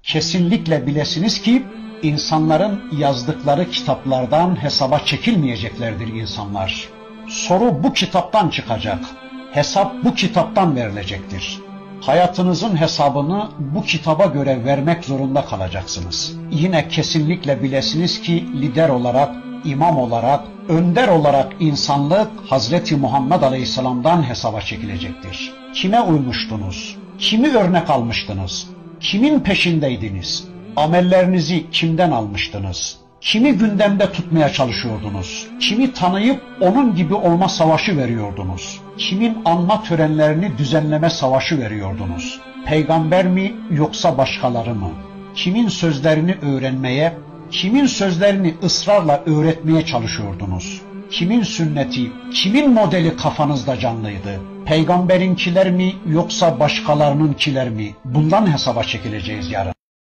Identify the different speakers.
Speaker 1: Kesinlikle bilesiniz ki insanların yazdıkları kitaplardan hesaba çekilmeyeceklerdir insanlar. Soru bu kitaptan çıkacak. Hesap bu kitaptan verilecektir. Hayatınızın hesabını bu kitaba göre vermek zorunda kalacaksınız. Yine kesinlikle bilesiniz ki lider olarak, imam olarak, önder olarak insanlık Hazreti Muhammed Aleyhisselam'dan hesaba çekilecektir. Kime uymuştunuz? Kimi örnek almıştınız? Kimin peşindeydiniz? Amellerinizi kimden almıştınız? Kimi gündemde tutmaya çalışıyordunuz? Kimi tanıyıp onun gibi olma savaşı veriyordunuz? Kimin anma törenlerini düzenleme savaşı veriyordunuz? Peygamber mi yoksa başkaları mı? Kimin sözlerini öğrenmeye, kimin sözlerini ısrarla öğretmeye çalışıyordunuz? Kimin sünneti, kimin modeli kafanızda canlıydı? Peygamberinkiler mi yoksa başkalarınınkiler mi? Bundan hesaba çekileceğiz yarın.